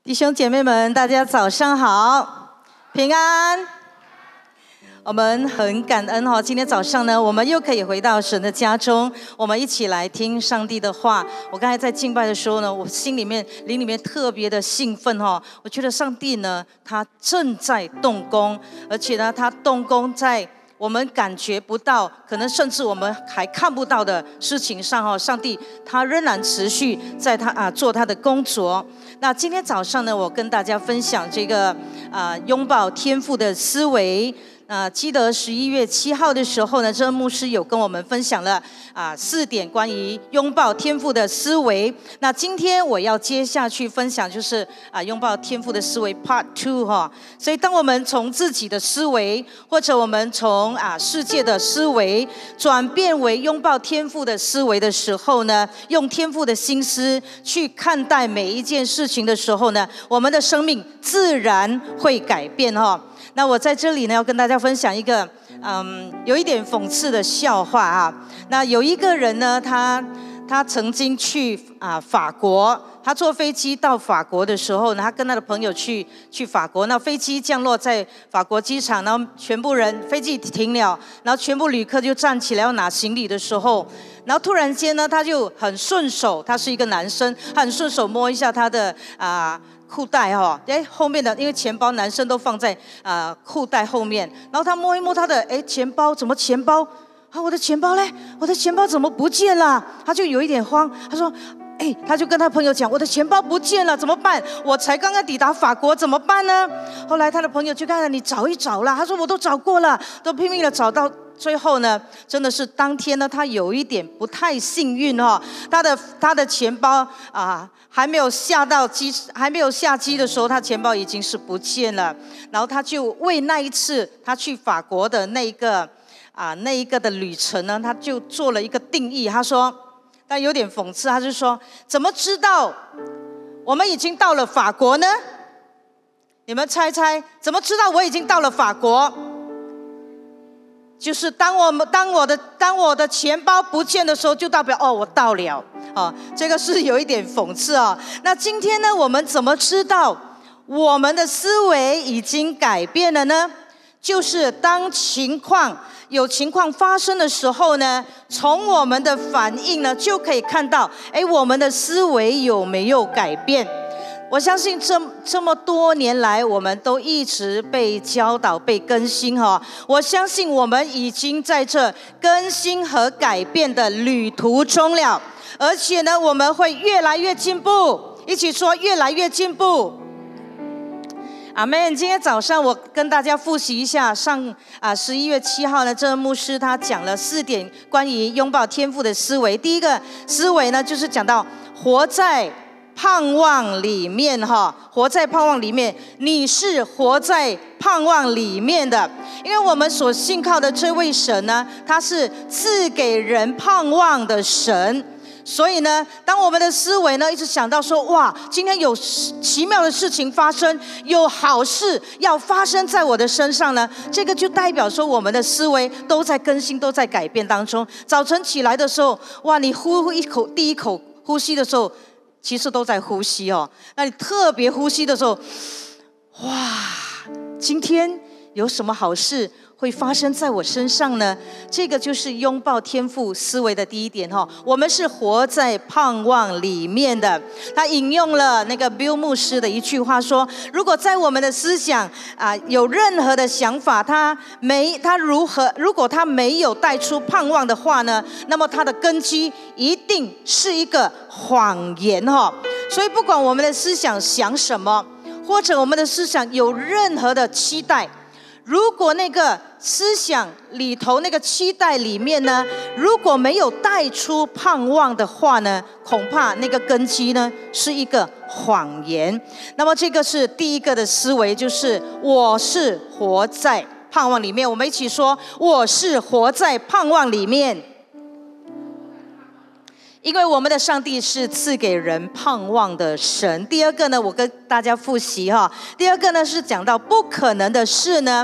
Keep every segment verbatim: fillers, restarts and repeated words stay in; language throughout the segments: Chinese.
弟兄姐妹们，大家早上好，平安。我们很感恩哈，今天早上呢，我们又可以回到神的家中，我们一起来听上帝的话。我刚才在敬拜的时候呢，我心里面、灵里面特别的兴奋哈。我觉得上帝呢，他正在动工，而且呢，他动工在我们感觉不到，可能甚至我们还看不到的事情上哈，上帝他仍然持续在他啊做他的工作。那今天早上呢，我跟大家分享这个啊拥抱天父的思维。啊，记得十一月七号的时候呢，这牧师有跟我们分享了啊四点关于拥抱天父的思维。那今天我要接下去分享就是啊拥抱天父的思维 Part Two 哈。所以当我们从自己的思维，或者我们从啊世界的思维转变为拥抱天父的思维的时候呢，用天父的心思去看待每一件事情的时候呢，我们的生命自然会改变哈。那我在这里呢，要跟大家分享一个嗯，有一点讽刺的笑话啊。那有一个人呢，他他曾经去啊法国，他坐飞机到法国的时候呢，他跟他的朋友去去法国。那飞机降落在法国机场，然后全部人飞机停了，然后全部旅客就站起来要拿行李的时候，然后突然间呢，他就很顺手，他是一个男生，他很顺手摸一下他的啊。裤袋哈，哎，后面的因为钱包男生都放在啊、呃、裤袋后面，然后他摸一摸他的哎钱包，怎么钱包啊？我的钱包嘞，我的钱包怎么不见了？他就有一点慌，他说，哎，他就跟他朋友讲，我的钱包不见了，怎么办？我才刚刚抵达法国，怎么办呢？后来他的朋友就看了，你找一找啦。他说我都找过了，都拼命的找到。最后呢，真的是当天呢，他有一点不太幸运哈，他的他的钱包啊还没有下到机，还没有下机的时候，他钱包已经是不见了。然后他就为那一次他去法国的那一个啊那一个的旅程呢，他就做了一个定义。他说，但有点讽刺，他就说，怎么知道我们已经到了法国呢？你们猜猜，怎么知道我已经到了法国？就是当我们当我的当我的钱包不见的时候，就代表哦，我到了哦。这个是有一点讽刺哦。那今天呢，我们怎么知道我们的思维已经改变了呢？就是当情况有情况发生的时候呢，从我们的反应呢，就可以看到，哎，我们的思维有没有改变？我相信这这么多年来，我们都一直被教导、被更新哈。我相信我们已经在这更新和改变的旅途中了，而且呢，我们会越来越进步。一起说，越来越进步。阿们。今天早上我跟大家复习一下上啊十一月七号呢，这个牧师他讲了四点关于拥抱天父的思维。第一个思维呢，就是讲到活在盼望里面哈，活在盼望里面，你是活在盼望里面的，因为我们所信靠的这位神呢，他是赐给人盼望的神。所以呢，当我们的思维呢一直想到说，哇，今天有奇妙的事情发生，有好事要发生在我的身上呢，这个就代表说我们的思维都在更新，都在改变当中。早晨起来的时候，哇，你呼一口第一口呼吸的时候，其实都在呼吸哦。那你特别呼吸的时候，哇，今天有什么好事会发生在我身上呢？这个就是拥抱天父思维的第一点哈。我们是活在盼望里面的。他引用了那个 Bill 牧师的一句话说：如果在我们的思想啊有任何的想法，他没他如何，如果他没有带出盼望的话呢，那么他的根基一定是一个谎言哈。所以不管我们的思想想什么，或者我们的思想有任何的期待，如果那个思想里头那个期待里面呢，如果没有带出盼望的话呢，恐怕那个根基呢是一个谎言。那么这个是第一个的思维，就是我是活在盼望里面。我们一起说，我是活在盼望里面。因为我们的上帝是赐给人盼望的神。第二个呢，我跟大家复习哈。第二个呢是讲到不可能的事呢，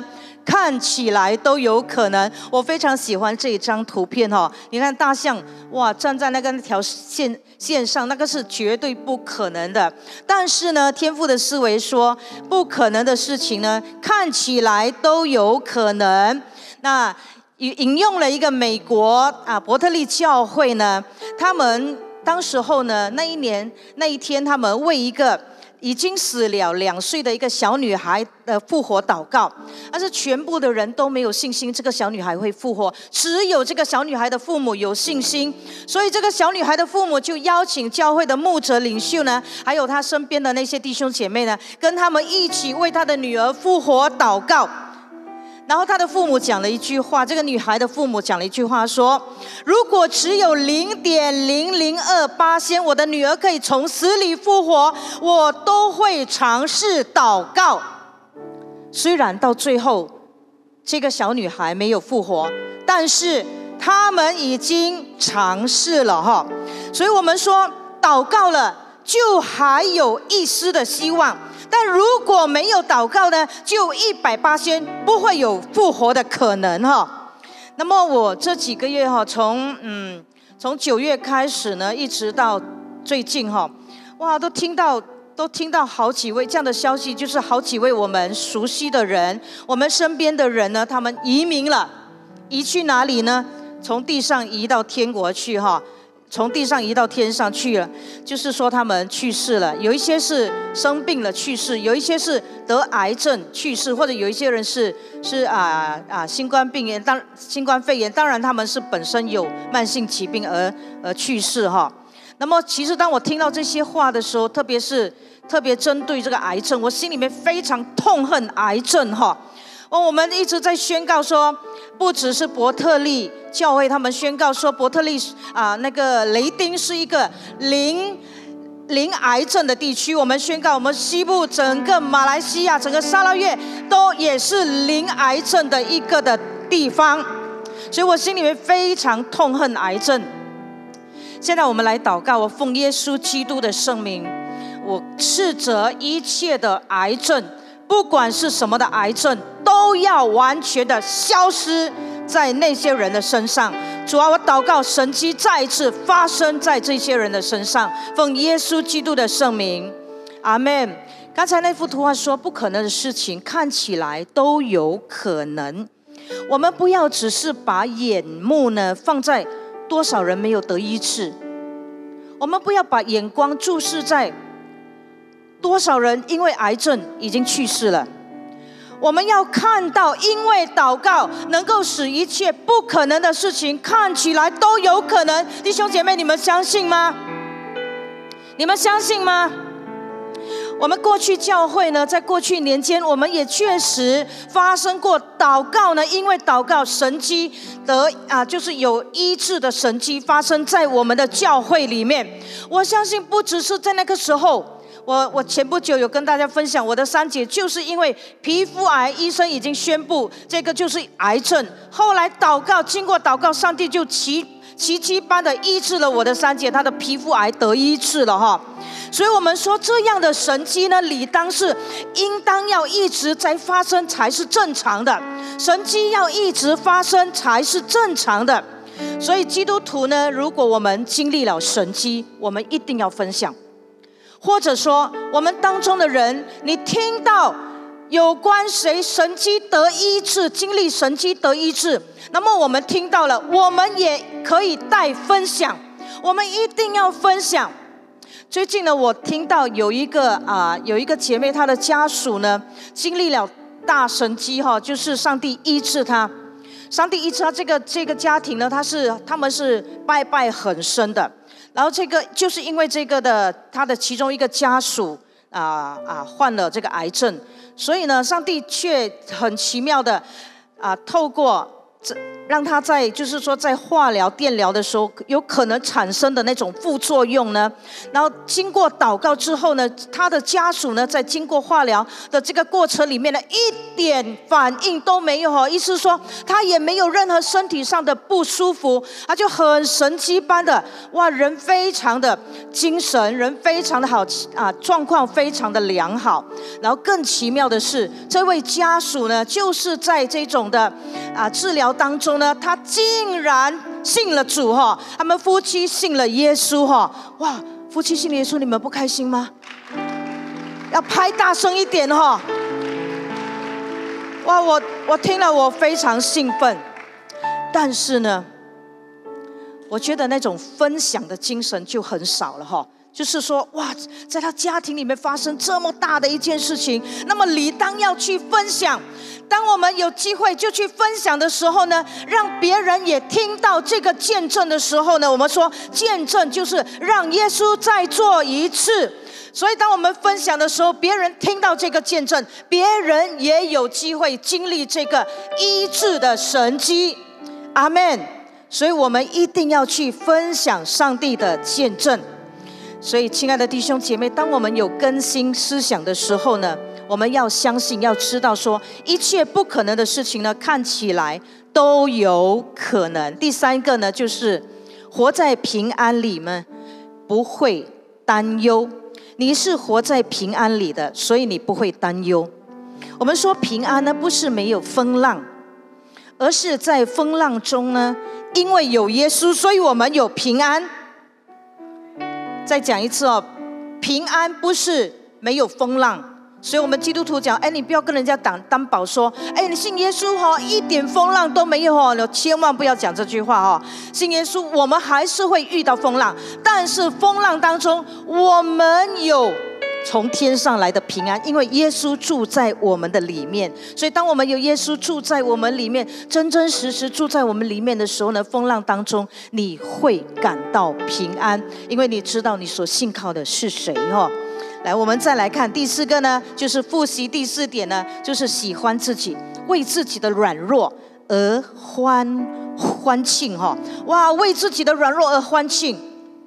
看起来都有可能。我非常喜欢这一张图片哈，你看大象哇站在那个那条线线上，那个是绝对不可能的。但是呢，天父的思维说，不可能的事情呢，看起来都有可能。那引用了一个美国啊伯特利教会呢，他们当时候呢那一年那一天，他们为一个已经死了两岁的一个小女孩的复活祷告，但是全部的人都没有信心这个小女孩会复活，只有这个小女孩的父母有信心，所以这个小女孩的父母就邀请教会的牧者领袖呢，还有她身边的那些弟兄姐妹呢，跟他们一起为她的女儿复活祷告。然后她的父母讲了一句话，这个女孩的父母讲了一句话说，如果只有 零点零零二巴仙 我的女儿可以从死里复活，我都会尝试祷告。虽然到最后这个小女孩没有复活，但是他们已经尝试了哈。所以我们说祷告了就还有一丝的希望，但如果没有祷告呢，就一百巴仙不会有复活的可能哈。那么我这几个月哈，从嗯从九月开始呢，一直到最近哈，哇，都听到都听到好几位这样的消息，就是好几位我们熟悉的人，我们身边的人呢，他们移民了，移去哪里呢？从地上移到天国去哈。从地上移到天上去了，就是说他们去世了，有一些是生病了去世，有一些是得癌症去世，或者有一些人是是啊啊新冠病炎，当新冠肺炎，当然他们是本身有慢性疾病而而去世哈。那么其实当我听到这些话的时候，特别是特别针对这个癌症，我心里面非常痛恨癌症哈。哦，我们一直在宣告说，不只是伯特利教会，他们宣告说伯特利啊、呃，那个雷丁是一个零零癌症的地区。我们宣告，我们西部整个马来西亚、整个沙捞越都也是零癌症的一个的地方，所以我心里面非常痛恨癌症。现在我们来祷告，我奉耶稣基督的圣名，我斥责一切的癌症。不管是什么的癌症，都要完全的消失在那些人的身上。主啊，我祷告神迹再一次发生在这些人的身上，奉耶稣基督的圣名，阿们。刚才那幅图画说，不可能的事情看起来都有可能。我们不要只是把眼目呢放在多少人没有得医治，我们不要把眼光注视在多少人因为癌症已经去世了。我们要看到，因为祷告能够使一切不可能的事情看起来都有可能。弟兄姐妹，你们相信吗？你们相信吗？我们过去教会呢，在过去年间，我们也确实发生过祷告呢，因为祷告神迹得啊，就是有医治的神迹发生在我们的教会里面。我相信不只是在那个时候。我我前不久有跟大家分享，我的三姐就是因为皮肤癌，医生已经宣布这个就是癌症。后来祷告，经过祷告，上帝就奇奇迹般的医治了我的三姐，她的皮肤癌得医治了哈。所以我们说这样的神迹呢，理当是应当要一直在发生才是正常的，神迹要一直发生才是正常的。所以基督徒呢，如果我们经历了神迹，我们一定要分享。或者说我们当中的人，你听到有关谁神迹得医治，经历神迹得医治，那么我们听到了，我们也可以带分享，我们一定要分享。最近呢，我听到有一个啊、呃，有一个姐妹，她的家属呢经历了大神迹哈，就是上帝医治她，上帝医治她。这个这个家庭呢，他是他们是拜拜很深的。然后这个就是因为这个的他的其中一个家属啊啊患了这个癌症，所以呢，上帝却很奇妙的啊透过这让他在就是说在化疗、电疗的时候有可能产生的那种副作用呢？然后经过祷告之后呢，他的家属呢在经过化疗的这个过程里面呢，一点反应都没有哦，意思说他也没有任何身体上的不舒服，他就很神奇般的哇，人非常的精神，人非常的好啊，状况非常的良好。然后更奇妙的是，这位家属呢，就是在这种的啊治疗当中呢，他竟然信了主哈、哦，他们夫妻信了耶稣哈、哦，哇，夫妻信了耶稣，你们不开心吗？要拍大声一点哈、哦！哇，我我听了我非常兴奋，但是呢，我觉得那种分享的精神就很少了哈、哦。就是说，哇，在他家庭里面发生这么大的一件事情，那么理当要去分享。当我们有机会就去分享的时候呢，让别人也听到这个见证的时候呢，我们说见证就是让耶稣再做一次。所以当我们分享的时候，别人听到这个见证，别人也有机会经历这个医治的神迹。阿们。所以我们一定要去分享上帝的见证。所以亲爱的弟兄姐妹，当我们有更新思想的时候呢，我们要相信，要知道说一切不可能的事情呢，看起来都有可能。第三个呢，就是活在平安里面，不会担忧。你是活在平安里的，所以你不会担忧。我们说平安呢，不是没有风浪，而是在风浪中呢，因为有耶稣，所以我们有平安。再讲一次哦，平安不是没有风浪，所以我们基督徒讲，哎，你不要跟人家担担保说，哎，你信耶稣哦，一点风浪都没有哦，你千万不要讲这句话哦。信耶稣，我们还是会遇到风浪，但是风浪当中，我们有从天上来的平安，因为耶稣住在我们的里面。所以当我们有耶稣住在我们里面，真真实实住在我们里面的时候呢，风浪当中你会感到平安，因为你知道你所信靠的是谁哦。来，我们再来看第四个呢，就是复习第四点呢，就是喜欢自己，为自己的软弱而欢欢庆哈、哦！哇，为自己的软弱而欢庆。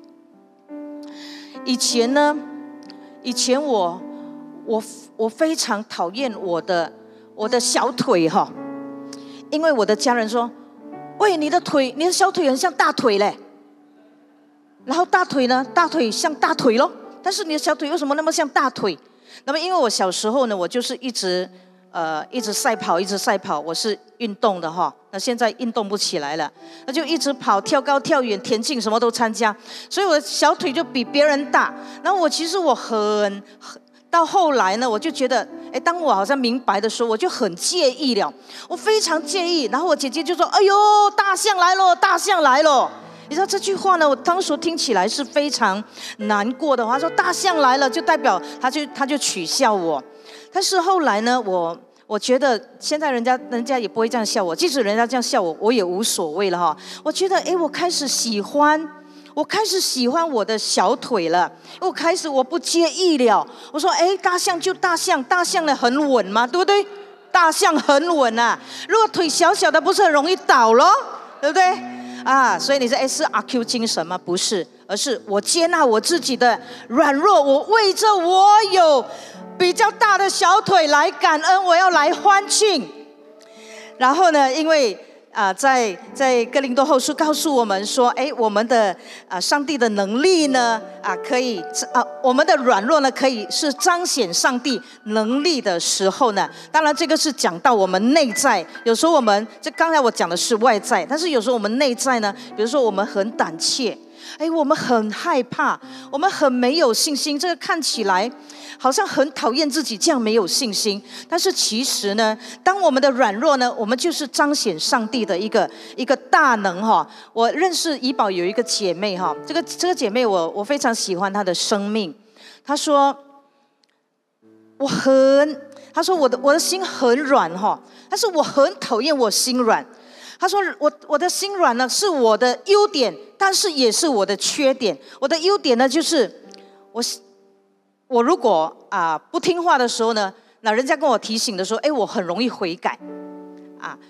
以前呢，以前我我我非常讨厌我的我的小腿哈、哦，因为我的家人说，喂，你的腿，你的小腿很像大腿嘞，然后大腿呢，大腿像大腿咯。但是你的小腿为什么那么像大腿？那么因为我小时候呢，我就是一直呃一直赛跑，一直赛跑，我是运动的哈。那现在运动不起来了，那就一直跑，跳高、跳远、田径什么都参加，所以我的小腿就比别人大。然后我其实我很很到后来呢，我就觉得，哎，当我好像明白的时候，我就很介意了，我非常介意。然后我姐姐就说：“哎呦，大象来了，大象来了。”你知道这句话呢，我当时听起来是非常难过的。他说大象来了，就代表他就他就取笑我。但是后来呢，我我觉得现在人家人家也不会这样笑我，即使人家这样笑我，我也无所谓了哈。我觉得哎，我开始喜欢，我开始喜欢我的小腿了。我开始我不介意了。我说哎，大象就大象，大象呢很稳嘛，对不对？大象很稳啊，如果腿小小的，不是很容易倒咯，对不对？啊，所以你说哎是阿 Q 精神吗？不是，而是我接纳我自己的软弱，我为着我有比较大的小腿来感恩，我要来欢庆。然后呢，因为啊，在在哥林多后书告诉我们说，哎，我们的啊上帝的能力呢啊可以啊，我们的软弱呢可以是彰显上帝能力的时候呢。当然，这个是讲到我们内在。有时候我们这刚才我讲的是外在，但是有时候我们内在呢，比如说我们很胆怯，哎，我们很害怕，我们很没有信心。这个看起来好像很讨厌自己这样没有信心，但是其实呢，当我们的软弱呢，我们就是彰显上帝的一个一个大能哈。我认识怡宝有一个姐妹哈，这个这个姐妹我我非常喜欢她的生命。她说我很，她说我的我的心很软哈，但是我很讨厌我心软。她说我我的心软呢是我的优点，但是也是我的缺点。我的优点呢就是我。我如果啊、呃、不听话的时候呢，那人家跟我提醒的时候，哎，我很容易悔改，啊，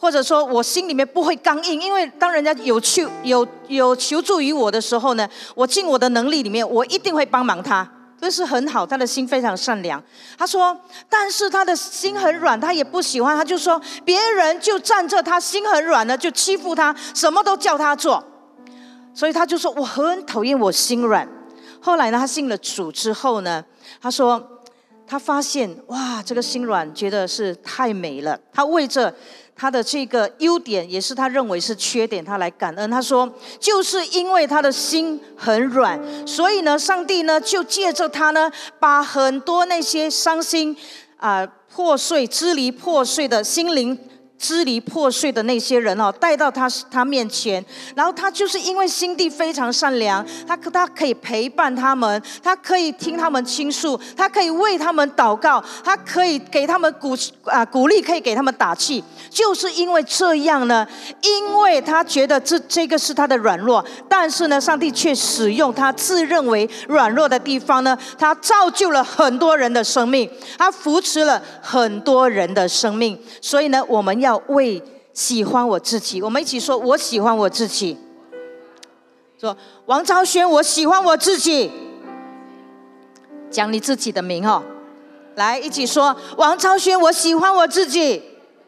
或者说我心里面不会刚硬，因为当人家有求有有求助于我的时候呢，我尽我的能力里面，我一定会帮忙他，这是很好，他的心非常善良。他说，但是他的心很软，他也不喜欢，他就说别人就站着他心很软呢，就欺负他，什么都叫他做，所以他就说我很讨厌我心软。后来呢，他信了主之后呢，他说他发现哇，这个心软觉得是太美了，他为着他的这个优点，也是他认为是缺点，他来感恩。他说，就是因为他的心很软，所以呢，上帝呢就借着他呢，把很多那些伤心、啊、呃、破碎、支离破碎的心灵。支离破碎的那些人哦，带到他他面前，然后他就是因为心地非常善良，他他可以陪伴他们，他可以听他们倾诉，他可以为他们祷告，他可以给他们鼓啊鼓励，可以给他们打气。就是因为这样呢，因为他觉得这这个是他的软弱，但是呢，上帝却使用他自认为软弱的地方呢，他造就了很多人的生命，他扶持了很多人的生命。所以呢，我们要为喜欢我自己，我们一起说，我喜欢我自己。说王昭轩，我喜欢我自己。讲你自己的名哦，来一起说，王昭轩，我喜欢我自己。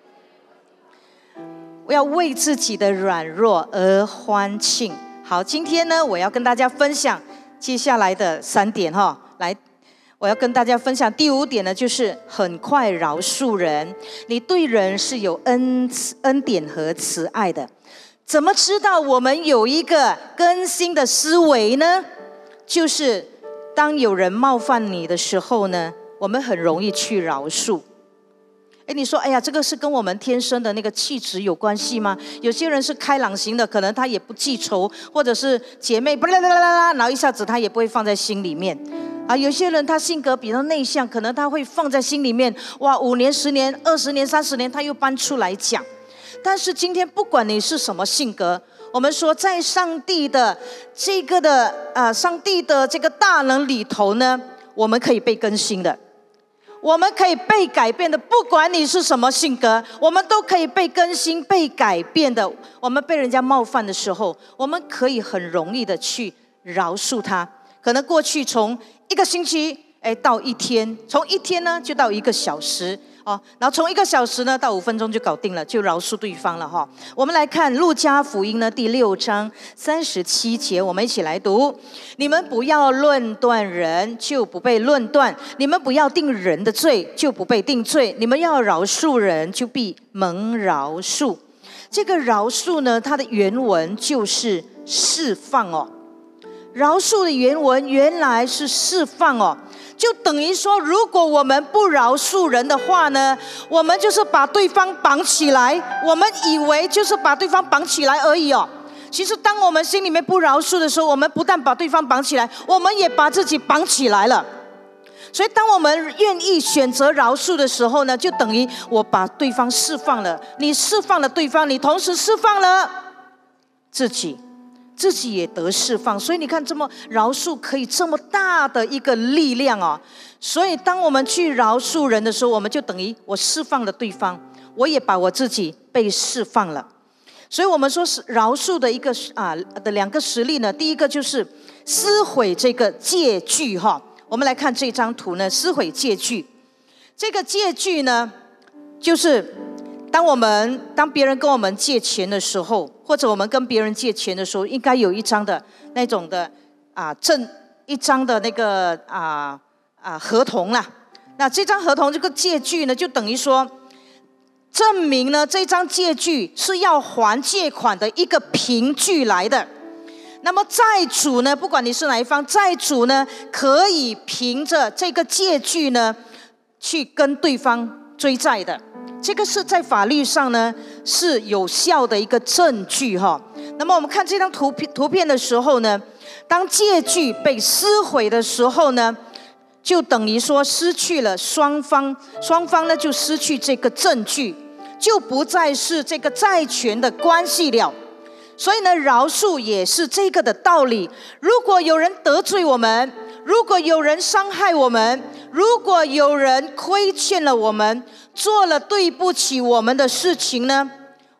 我要为自己的软弱而欢庆。好，今天呢，我要跟大家分享接下来的三点哈，来。我要跟大家分享第五点呢，就是很快饶恕人。你对人是有恩恩典和慈爱的。怎么知道我们有一个更新的思维呢？就是当有人冒犯你的时候呢，我们很容易去饶恕。哎，你说，哎呀，这个是跟我们天生的那个气质有关系吗？有些人是开朗型的，可能他也不记仇，或者是姐妹巴拉巴拉巴拉，然后一下子他也不会放在心里面。啊，有些人他性格比较内向，可能他会放在心里面，哇，五年、十年、二十年、三十年，他又搬出来讲。但是今天，不管你是什么性格，我们说，在上帝的这个的啊，上帝的这个大能里头呢，我们可以被更新的，我们可以被改变的。不管你是什么性格，我们都可以被更新、被改变的。我们被人家冒犯的时候，我们可以很容易的去饶恕他。可能过去从一个星期哎到一天，从一天呢就到一个小时哦，然后从一个小时呢到五分钟就搞定了，就饶恕对方了哈、哦。我们来看路加福音呢第六章三十七节，我们一起来读：你们不要论断人，就不被论断；你们不要定人的罪，就不被定罪；你们要饶恕人，就必蒙饶恕。这个饶恕呢，它的原文就是释放哦。饶恕的原文原来是释放哦，就等于说，如果我们不饶恕人的话呢，我们就是把对方绑起来，我们以为就是把对方绑起来而已哦。其实当我们心里面不饶恕的时候，我们不但把对方绑起来，我们也把自己绑起来了。所以当我们愿意选择饶恕的时候呢，就等于我把对方释放了，你释放了对方，你同时释放了自己，自己也得释放。所以你看，这么饶恕可以这么大的一个力量哦。所以当我们去饶恕人的时候，我们就等于我释放了对方，我也把我自己被释放了。所以我们说是饶恕的一个啊的两个实例呢，第一个就是撕毁这个借据哈。我们来看这张图呢，撕毁借据。这个借据呢，就是当我们当别人跟我们借钱的时候，或者我们跟别人借钱的时候，应该有一张的那种的啊证，一张的那个啊啊合同啦。那这张合同这个借据呢，就等于说证明呢这张借据是要还借款的一个凭据来的。那么债主呢，不管你是哪一方，债主呢可以凭着这个借据呢去跟对方追债的。这个是在法律上呢是有效的一个证据哈。那么我们看这张图片图片的时候呢，当借据被撕毁的时候呢，就等于说失去了双方，双方呢就失去这个证据，就不再是这个债权的关系了。所以呢，饶恕也是这个的道理。如果有人得罪我们，如果有人伤害我们，如果有人亏欠了我们，做了对不起我们的事情呢，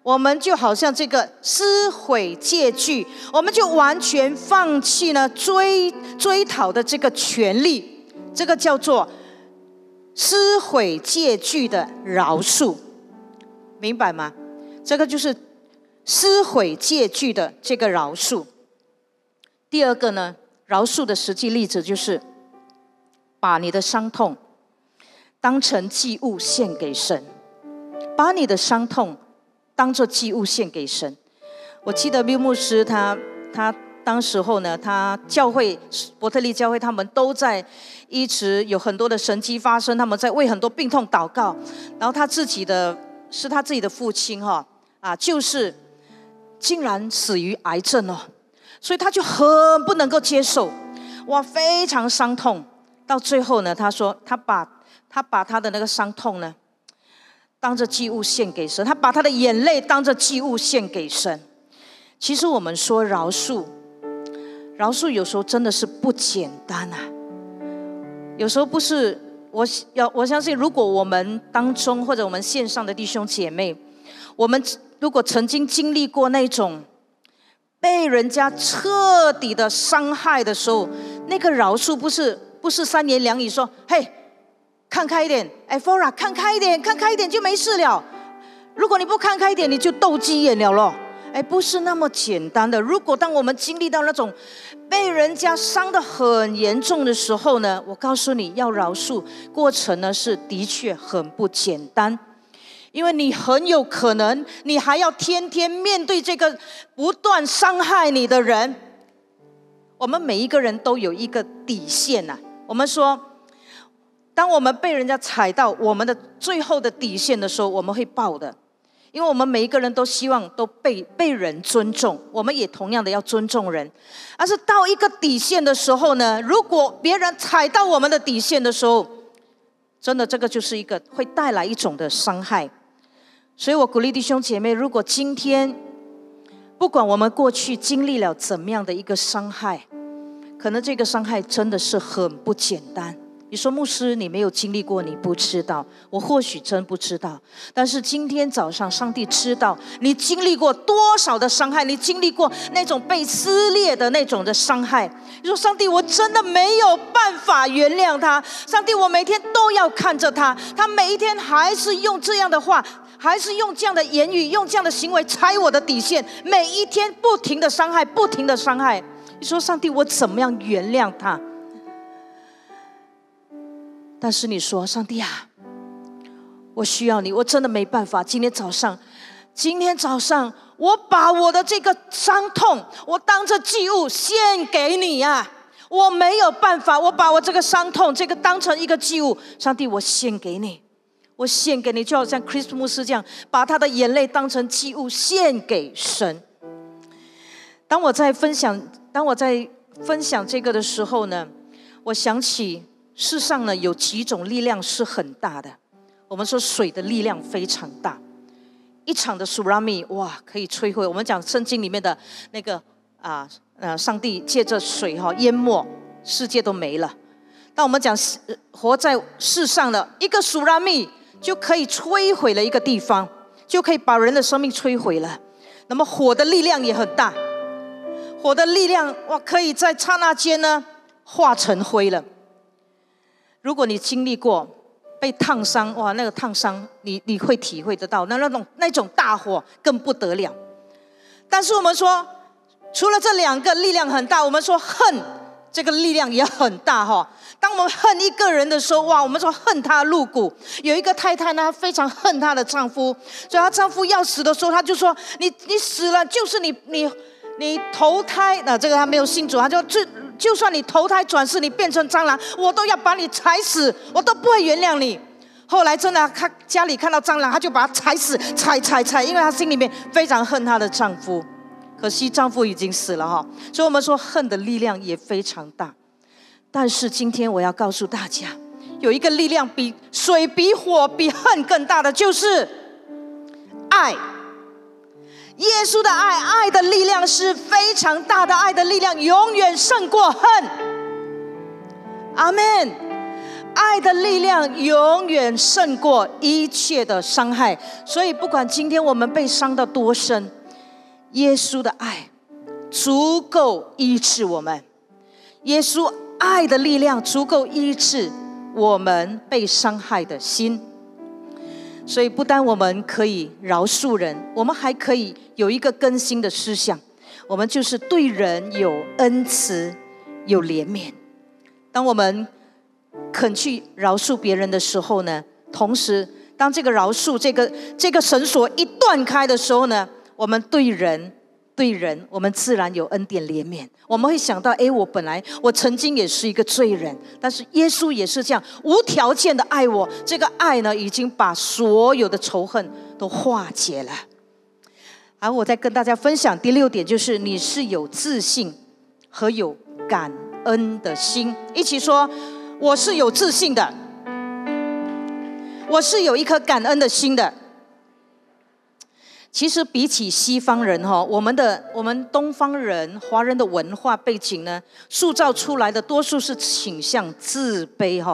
我们就好像这个撕毁借据，我们就完全放弃呢追追讨的这个权利，这个叫做撕毁借据的饶恕，明白吗？这个就是撕毁借据的这个饶恕。第二个呢，饶恕的实际例子就是把你的伤痛当成祭物献给神，把你的伤痛当作祭物献给神。我记得缪牧师他他当时候呢，他教会伯特利教会他们都在一直有很多的神迹发生，他们在为很多病痛祷告，然后他自己的是他自己的父亲哈啊，就是竟然死于癌症哦，所以他就很不能够接受，哇，非常伤痛。到最后呢，他说他把他把他的那个伤痛呢，当着祭物献给神，他把他的眼泪当着祭物献给神。其实我们说饶恕，饶恕有时候真的是不简单啊。有时候不是我要我相信，如果我们当中或者我们线上的弟兄姐妹，我们如果曾经经历过那种被人家彻底的伤害的时候，那个饶恕不是不是三言两语说，嘿，看开一点，哎 ，Flora， 看开一点，看开一点就没事了。如果你不看开一点，你就斗鸡眼了咯。哎，不是那么简单的。如果当我们经历到那种被人家伤得很严重的时候呢，我告诉你要饶恕，过程呢是的确很不简单。因为你很有可能，你还要天天面对这个不断伤害你的人。我们每一个人都有一个底线啊。我们说，当我们被人家踩到我们的最后的底线的时候，我们会爆的。因为我们每一个人都希望都被被人尊重，我们也同样的要尊重人。但是到一个底线的时候呢，如果别人踩到我们的底线的时候，真的这个就是一个会带来一种的伤害。所以我鼓励弟兄姐妹，如果今天不管我们过去经历了怎么样的一个伤害，可能这个伤害真的是很不简单。你说牧师你没有经历过，你不知道，我或许真不知道。但是今天早上上帝知道你经历过多少的伤害，你经历过那种被撕裂的那种的伤害。你说上帝，我真的没有办法原谅他，上帝我每天都要看着他，他每一天还是用这样的话，还是用这样的言语，用这样的行为踩我的底线，每一天不停的伤害，不停的伤害。你说上帝，我怎么样原谅他？但是你说上帝啊，我需要你，我真的没办法。今天早上今天早上我把我的这个伤痛我当着祭物献给你啊，我没有办法，我把我这个伤痛这个当成一个祭物，上帝我献给你，我献给你，就好像 Chris 牧师这样把他的眼泪当成祭物献给神。当我在分享当我在分享这个的时候呢，我想起世上呢有几种力量是很大的。我们说水的力量非常大，一场的 tsunami 哇可以摧毁。我们讲圣经里面的那个啊呃上帝借着水哈、哦、淹没世界都没了。当我们讲活在世上的一个 tsunami 就可以摧毁了一个地方，就可以把人的生命摧毁了。那么火的力量也很大，火的力量哇可以在刹那间呢化成灰了。如果你经历过被烫伤，哇，那个烫伤你你会体会得到，那那种那种大火更不得了。但是我们说，除了这两个力量很大，我们说恨这个力量也很大哈。当我们恨一个人的时候，哇，我们说恨他入骨。有一个太太呢，非常恨她的丈夫，所以她丈夫要死的时候，她就说：“你你死了，就是你你你投胎，那、呃、这个她没有信主，她就就。”就算你投胎转世，你变成蟑螂，我都要把你踩死，我都不会原谅你。后来真的，她家里看到蟑螂，她就把它踩死，踩踩踩，因为她心里面非常恨她的丈夫。可惜丈夫已经死了哈，所以我们说恨的力量也非常大。但是今天我要告诉大家，有一个力量比水、比火、比恨更大的，就是爱。耶稣的爱，爱的力量是非常大的，爱的力量永远胜过恨。阿们。 爱的力量永远胜过一切的伤害。所以不管今天我们被伤到多深，耶稣的爱足够医治我们，耶稣爱的力量足够医治我们被伤害的心。所以不单我们可以饶恕人，我们还可以有一个更新的思想，我们就是对人有恩慈有怜悯。当我们肯去饶恕别人的时候呢，同时当这个饶恕这个这个绳索一断开的时候呢，我们对人对人我们自然有恩典怜悯。我们会想到，哎，我本来我曾经也是一个罪人，但是耶稣也是这样无条件的爱我，这个爱呢已经把所有的仇恨都化解了。而我再跟大家分享第六点，就是你是有自信和有感恩的心。一起说，我是有自信的，我是有一颗感恩的心的。其实比起西方人，我们的我们东方人华人的文化背景呢，塑造出来的多数是倾向自卑。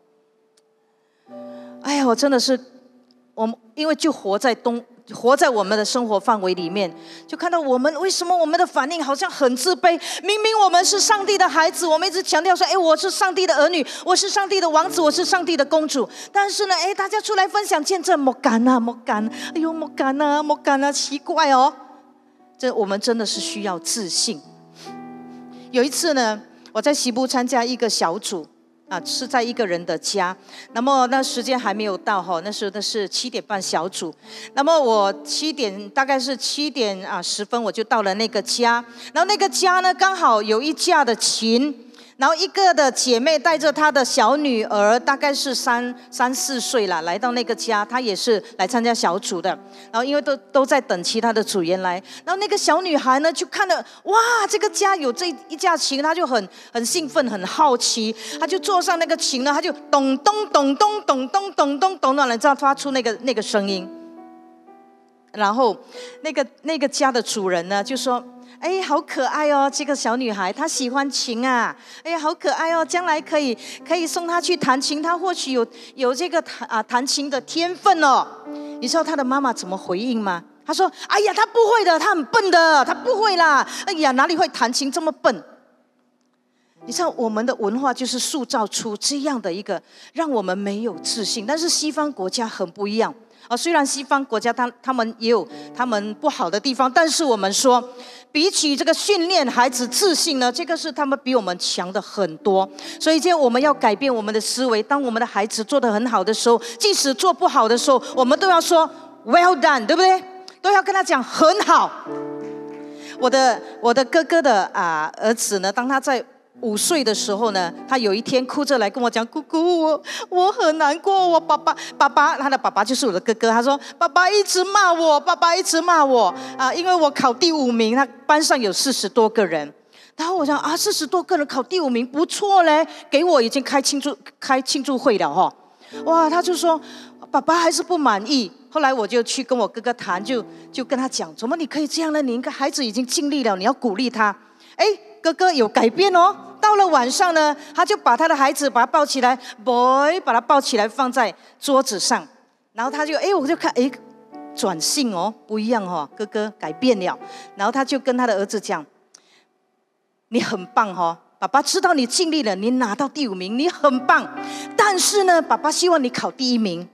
哎呀，我真的是我因为就活在东活在我们的生活范围里面，就看到我们为什么我们的反应好像很自卑。明明我们是上帝的孩子，我们一直强调说，哎，我是上帝的儿女，我是上帝的王子，我是上帝的公主。但是呢，哎，大家出来分享见证，莫敢啊，莫敢，哎呦，莫敢啊，莫敢啊，奇怪哦。这我们真的是需要自信。有一次呢，我在西部参加一个小组。啊，是在一个人的家，那么那时间还没有到哈，那时候那是七点半小组，那么我七点大概是七点啊十分我就到了那个家，然后那个家呢刚好有一架的琴。然后一个的姐妹带着她的小女儿，大概是三三四岁了，来到那个家，她也是来参加小组的。然后因为都都在等其他的组员来，然后那个小女孩呢就看了，哇，这个家有这一架琴，她就很很兴奋，很好奇，她就坐上那个琴呢，她就咚咚咚咚咚咚咚咚咚咚，你知道发出那个那个声音。然后那个那个家的主人呢就说，哎，好可爱哦，这个小女孩她喜欢琴啊，哎呀，好可爱哦，将来可以可以送她去弹琴，她或许有有这个弹啊弹琴的天分哦。你知道她的妈妈怎么回应吗？她说，哎呀，她不会的，她很笨的，她不会啦，哎呀，哪里会弹琴这么笨？你知道我们的文化就是塑造出这样的一个让我们没有自信，但是西方国家很不一样。哦，虽然西方国家他他们也有他们不好的地方，但是我们说，比起这个训练孩子自信呢，这个是他们比我们强的很多。所以今天我们要改变我们的思维，当我们的孩子做得很好的时候，即使做不好的时候，我们都要说 well done， 对不对？都要跟他讲很好。我的我的哥哥的啊儿子呢，当他在五岁的时候呢，他有一天哭着来跟我讲，姑姑，我我很难过，我爸爸爸爸他的爸爸就是我的哥哥，他说爸爸一直骂我，爸爸一直骂我啊，因为我考第五名，他班上有四十多个人，然后我想啊，四十多个人考第五名不错嘞，给我已经开庆祝开庆祝会了哈，哇，他就说爸爸还是不满意。后来我就去跟我哥哥谈，就就跟他讲，怎么你可以这样呢？你一个孩子已经尽力了，你要鼓励他。哎，哥哥有改变哦。到了晚上呢，他就把他的孩子把他抱起来 ，boy， 把他抱起来放在桌子上，然后他就哎，我就看哎，转性哦，不一样哦，哥哥改变了。然后他就跟他的儿子讲，你很棒哦，爸爸知道你尽力了，你拿到第五名，你很棒。但是呢，爸爸希望你考第一名。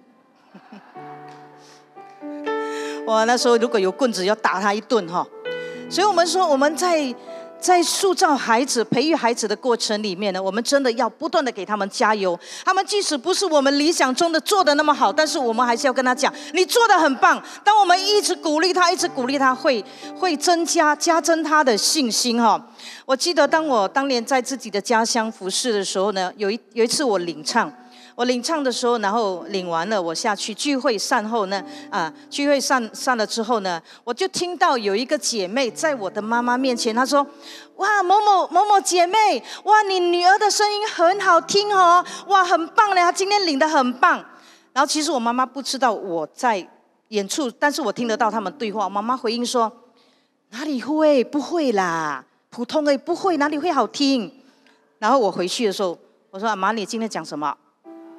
哇，那时候如果有棍子，要打他一顿哈。所以我们说，我们在。在塑造孩子、培育孩子的过程里面呢，我们真的要不断的给他们加油。他们即使不是我们理想中的做的那么好，但是我们还是要跟他讲，你做得很棒。当我们一直鼓励他，一直鼓励他，会会增加加增他的信心哈。我记得当我当年在自己的家乡服侍的时候呢，有一有一次我领唱。我领唱的时候，然后领完了，我下去聚会散后呢，啊，聚会散散了之后呢，我就听到有一个姐妹在我的妈妈面前，她说：“哇，某某某某姐妹，哇，你女儿的声音很好听哦，哇，很棒嘞，她今天领得很棒。”然后其实我妈妈不知道我在演出，但是我听得到他们对话。妈妈回应说：“哪里会？不会啦，普通而已，不会，哪里会好听？”然后我回去的时候，我说：“阿妈，你今天讲什么？”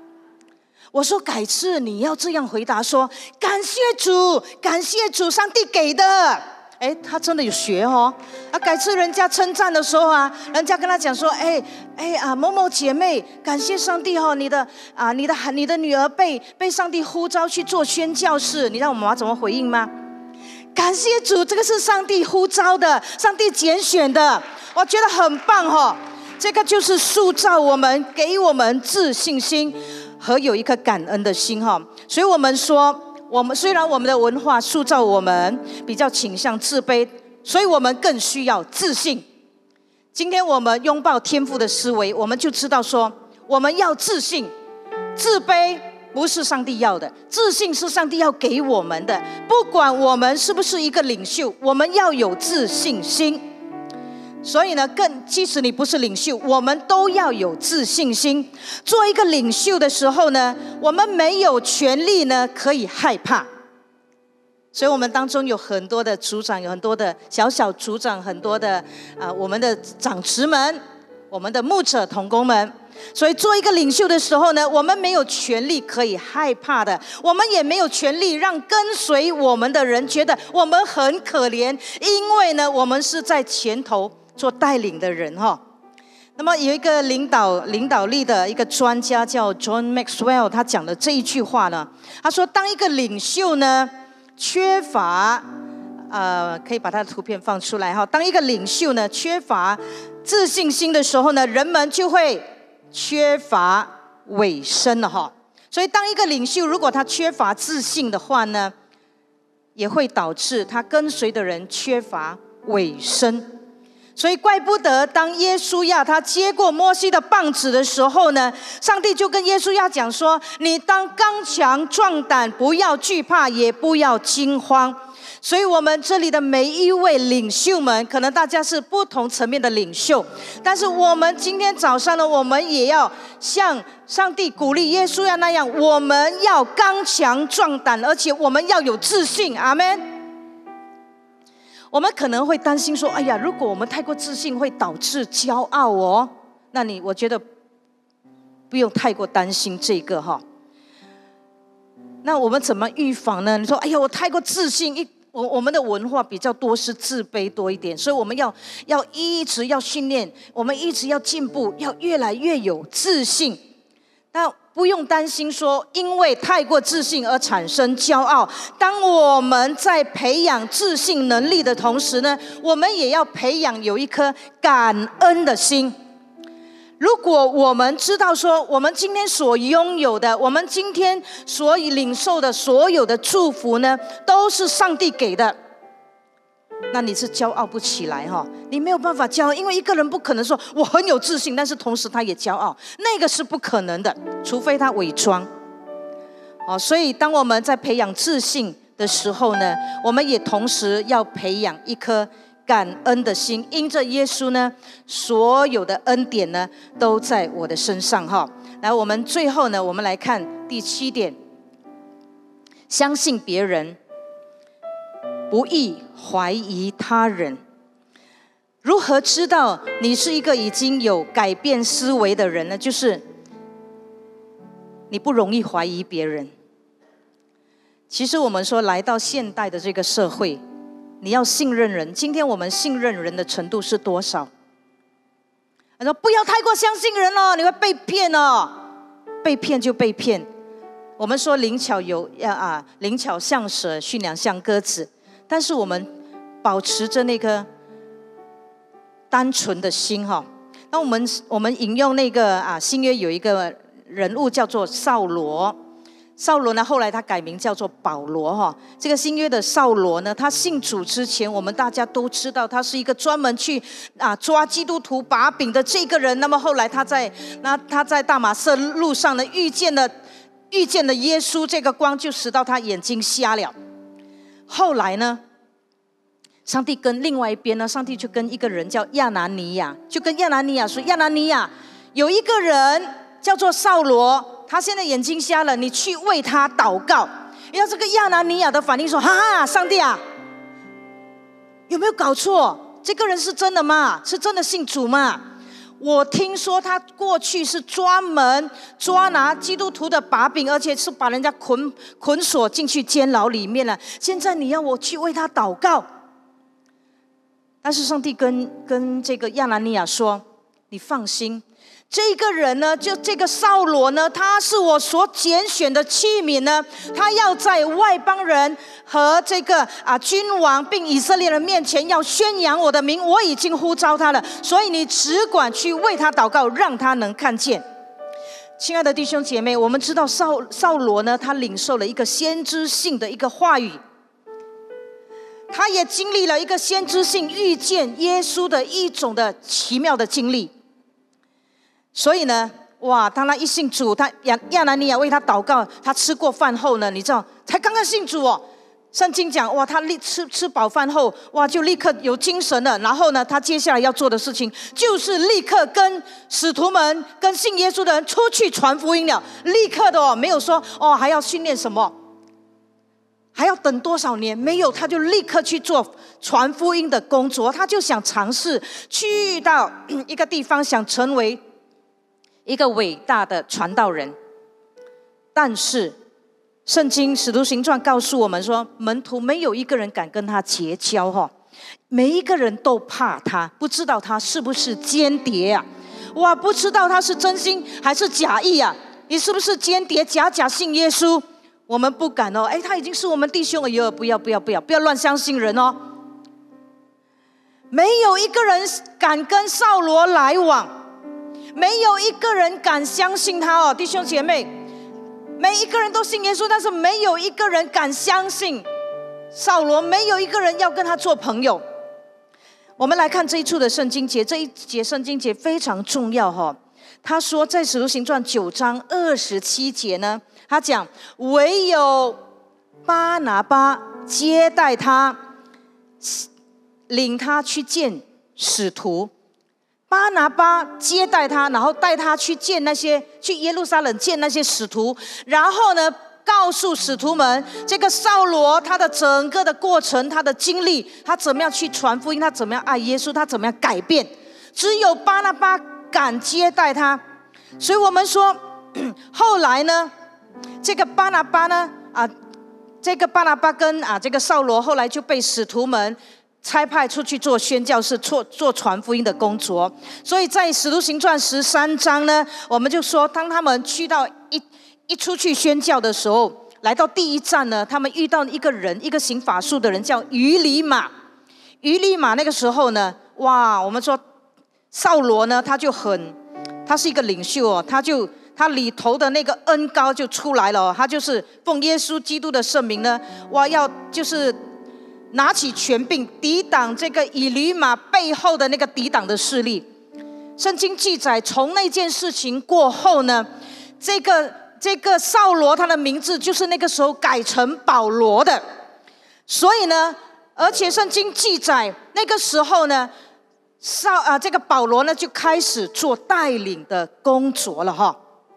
我说改次你要这样回答说，感谢主，感谢主，上帝给的。哎，他真的有学哦。啊，改次人家称赞的时候啊，人家跟他讲说，哎哎啊，某某姐妹，感谢上帝哦，你的啊，你的你的女儿被被上帝呼召去做宣教士，你知道我妈妈怎么回应吗？感谢主，这个是上帝呼召的，上帝拣选的，我觉得很棒哦。这个就是塑造我们，给我们自信心和有一颗感恩的心哈。所以我们说，我们虽然我们的文化塑造我们比较倾向自卑，所以我们更需要自信。今天我们拥抱天父的思维，我们就知道说，我们要自信，自卑不是上帝要的，自信是上帝要给我们的。不管我们是不是一个领袖，我们要有自信心。所以呢，更即使你不是领袖，我们都要有自信心。做一个领袖的时候呢，我们没有权利呢可以害怕。所以我们当中有很多的组长，有很多的小小组长，很多的啊、呃，我们的长职们，我们的牧者同工们。所以做一个领袖的时候呢，我们没有权利可以害怕的，我们也没有权利让跟随我们的人觉得我们很可怜，因为呢，我们是在前头做带领的人哈。那么有一个领导领导力的一个专家叫 John Maxwell， 他讲的这一句话呢，他说，当一个领袖呢缺乏呃，可以把他的图片放出来哈。当一个领袖呢缺乏自信心的时候呢，人们就会缺乏委身了哈。所以当一个领袖如果他缺乏自信的话呢，也会导致他跟随的人缺乏委身。所以怪不得当耶稣亚他接过摩西的棒子的时候呢，上帝就跟耶稣亚讲说，你当刚强壮胆，不要惧怕，也不要惊慌。所以我们这里的每一位领袖们，可能大家是不同层面的领袖，但是我们今天早上呢，我们也要像上帝鼓励耶稣亚那样，我们要刚强壮胆，而且我们要有自信。阿们。我们可能会担心说，哎呀，如果我们太过自信会导致骄傲哦。那你我觉得不用太过担心这个哈。那我们怎么预防呢？你说，哎呀，我太过自信，一我我们的文化比较多是自卑多一点，所以我们要要一直要训练，我们一直要进步，要越来越有自信。那不用担心说因为太过自信而产生骄傲。当我们在培养自信能力的同时呢，我们也要培养有一颗感恩的心。如果我们知道说我们今天所拥有的，我们今天所领受的所有的祝福呢，都是上帝给的，那你是骄傲不起来哈，你没有办法骄傲，因为一个人不可能说我很有自信，但是同时他也骄傲，那个是不可能的，除非他伪装。哦，所以当我们在培养自信的时候呢，我们也同时要培养一颗感恩的心，因着耶稣呢，所有的恩典呢都在我的身上哈。来，我们最后呢，我们来看第七点，相信别人，不易怀疑他人。如何知道你是一个已经有改变思维的人呢？就是你不容易怀疑别人。其实我们说来到现代的这个社会，你要信任人，今天我们信任人的程度是多少？他说不要太过相信人哦，你会被骗哦，被骗就被骗。我们说灵巧有啊，灵巧像蛇，驯良像鸽子。但是我们保持着那个单纯的心哈。那我们我们引用那个啊新约有一个人物叫做扫罗，扫罗呢后来他改名叫做保罗哈。这个新约的扫罗呢，他信主之前，我们大家都知道他是一个专门去啊抓基督徒把柄的这个人。那么后来他在那他在大马色路上呢遇见了遇见了耶稣，这个光就使到他眼睛瞎了。后来呢，上帝跟另外一边呢，上帝就跟一个人叫亚拿尼亚，就跟亚拿尼亚说，亚拿尼亚，有一个人叫做扫罗，他现在眼睛瞎了，你去为他祷告。然后这个亚拿尼亚的反应说，哈，上帝啊，有没有搞错？这个人是真的吗？是真的信主吗？ 我听说他过去是专门抓拿基督徒的把柄，而且是把人家捆捆锁进去监牢里面了。现在你要我去为他祷告。但是上帝跟跟这个亚拿尼亚说，你放心，这个人呢，就这个扫罗呢，他是我所拣选的器皿呢，他要在外邦人和这个啊君王并以色列人面前要宣扬我的名，我已经呼召他了，所以你只管去为他祷告，让他能看见。亲爱的弟兄姐妹，我们知道扫扫罗呢，他领受了一个先知性的一个话语，他也经历了一个先知性遇见耶稣的一种的奇妙的经历。所以呢，哇，当他一信主，他亚亚拿尼亚为他祷告，他吃过饭后呢，你知道，才刚刚信主哦。圣经讲，哇，他立吃吃饱饭后，哇，就立刻有精神了。然后呢，他接下来要做的事情，就是立刻跟使徒们、跟信耶稣的人出去传福音了。立刻的哦，没有说哦还要训练什么，还要等多少年？没有，他就立刻去做传福音的工作。他就想尝试去到一个地方，想成为一个伟大的传道人。但是圣经使徒行传告诉我们说，门徒没有一个人敢跟他结交哈，每一个人都怕他，不知道他是不是间谍啊？哇，不知道他是真心还是假意啊？你是不是间谍，假假信耶稣？我们不敢哦，哎，他已经是我们弟兄了，哟，不要不要不要，不要乱相信人哦。没有一个人敢跟扫罗来往，没有一个人敢相信他哦，弟兄姐妹，每一个人都信耶稣，但是没有一个人敢相信扫罗，没有一个人要跟他做朋友。我们来看这一处的圣经节，这一节圣经节非常重要哈。他说在使徒行传九章二十七节呢，他讲唯有巴拿巴接待他，领他去见使徒。巴拿巴接待他，然后带他去见那些去耶路撒冷见那些使徒，然后呢告诉使徒们这个扫罗他的整个的过程，他的经历，他怎么样去传福音，他怎么样爱耶稣，他怎么样改变。只有巴拿巴敢接待他，所以我们说后来呢，这个巴拿巴呢啊，这个巴拿巴跟啊这个扫罗后来就被使徒们差派出去做宣教士，做做传福音的工作。所以在使徒行传十三章呢，我们就说当他们去到一一出去宣教的时候，来到第一站呢，他们遇到一个人，一个行法术的人叫于利马。于利马那个时候呢，哇，我们说扫罗呢，他就很，他是一个领袖哦，他就他里头的那个恩膏就出来了哦，他就是奉耶稣基督的圣名呢，哇，要就是拿起权柄抵挡这个以利马背后的那个抵挡的势力。圣经记载，从那件事情过后呢，这个这个扫罗他的名字就是那个时候改成保罗的。所以呢，而且圣经记载那个时候呢，扫啊这个保罗呢就开始做带领的工作了哈。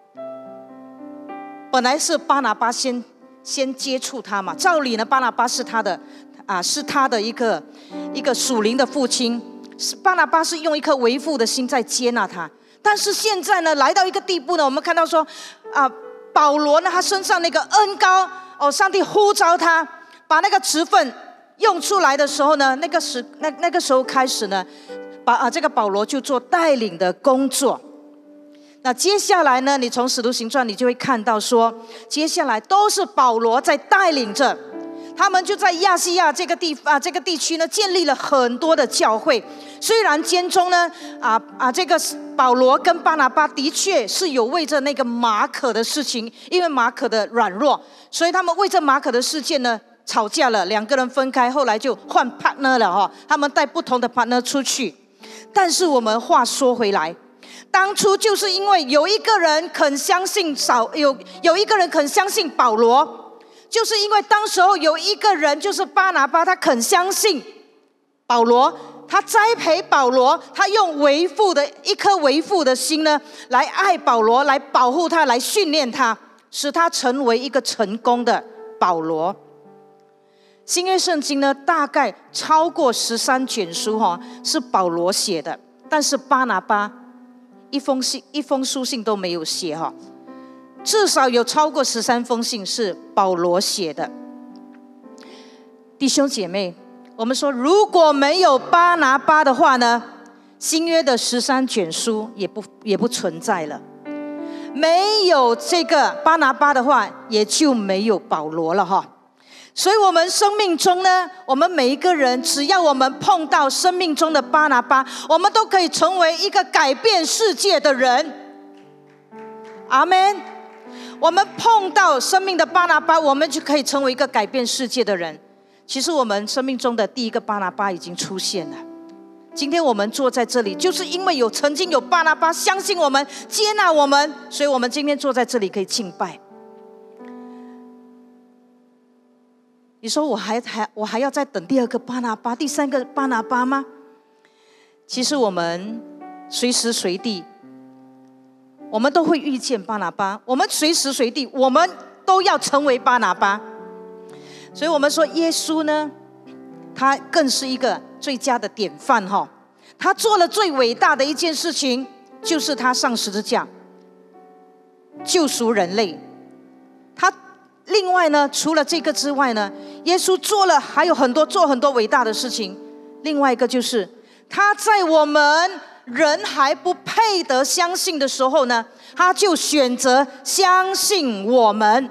本来是巴拿巴先先接触他嘛，照理呢巴拿巴是他的啊，是他的一个一个属灵的父亲，巴拿巴是用一颗为父的心在接纳他。但是现在呢，来到一个地步呢，我们看到说啊，保罗呢，他身上那个恩膏哦，上帝呼召他，把那个职分用出来的时候呢，那个时那那个时候开始呢，把啊这个保罗就做带领的工作。那接下来呢，你从使徒行传你就会看到说，接下来都是保罗在带领着。他们就在亚细亚这个地啊这个地区呢，建立了很多的教会。虽然间中呢，啊啊这个保罗跟巴拿巴的确是有为着那个马可的事情，因为马可的软弱，所以他们为着马可的事件呢吵架了，两个人分开，后来就换 partner 了哈，他们带不同的 partner 出去。但是我们话说回来，当初就是因为有一个人肯相信少有有一个人肯相信保罗。就是因为当时候有一个人，就是巴拿巴，他肯相信保罗，他栽培保罗，他用为父的一颗为父的心呢，来爱保罗，来保护他，来训练他，使他成为一个成功的保罗。新约圣经呢，大概超过十三卷书哈，是保罗写的，但是巴拿巴一封信、一封书信都没有写哈，至少有超过十三封信是保罗写的。弟兄姐妹，我们说如果没有巴拿巴的话呢，新约的十三卷书也不也不存在了。没有这个巴拿巴的话，也就没有保罗了哈。所以我们生命中呢，我们每一个人，只要我们碰到生命中的巴拿巴，我们都可以成为一个改变世界的人。阿们。我们碰到生命的巴拿巴，我们就可以成为一个改变世界的人。其实我们生命中的第一个巴拿巴已经出现了。今天我们坐在这里，就是因为有曾经有巴拿巴相信我们、接纳我们，所以我们今天坐在这里可以敬拜。你说我还还我还要再等第二个巴拿巴、第三个巴拿巴吗？其实我们随时随地，我们都会遇见巴拿巴。我们随时随地，我们都要成为巴拿巴。所以我们说，耶稣呢，他更是一个最佳的典范哈。他做了最伟大的一件事情，就是他上十字架，救赎人类。他另外呢，除了这个之外呢，耶稣做了还有很多做很多伟大的事情。另外一个就是他在我们人还不配得相信的时候呢，他就选择相信我们。